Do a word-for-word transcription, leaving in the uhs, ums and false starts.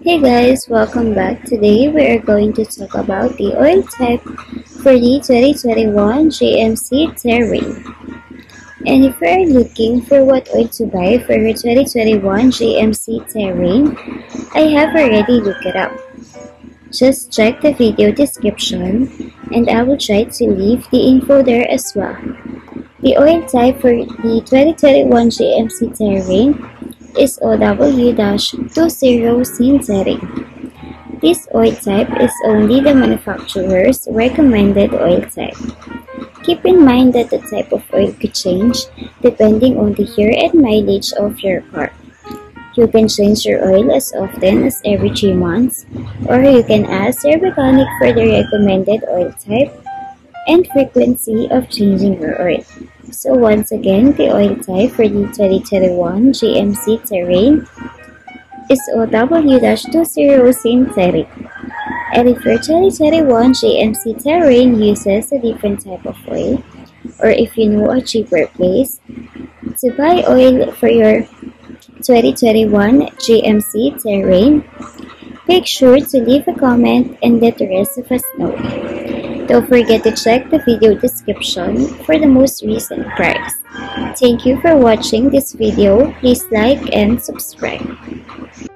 Hey guys, welcome back. Today we are going to talk about the oil type for the twenty twenty-one G M C Terrain. And if you are looking for what oil to buy for your twenty twenty-one G M C Terrain, I have already looked it up. Just check the video description and I will try to leave the info there as well. The oil type for the twenty twenty-one G M C Terrain is O W twenty synthetic. This oil type is only the manufacturer's recommended oil type. Keep in mind that the type of oil could change depending on the year and mileage of your car. You can change your oil as often as every three months, or you can ask your mechanic for the recommended oil type and frequency of changing your oil. So once again, the oil type for the twenty twenty-one G M C Terrain is O W twenty synthetic. And if your twenty twenty-one G M C Terrain uses a different type of oil, or if you know a cheaper place to buy oil for your twenty twenty-one G M C Terrain, make sure to leave a comment and let the rest of us know. Don't forget to check the video description for the most recent price. Thank you for watching this video. Please like and subscribe.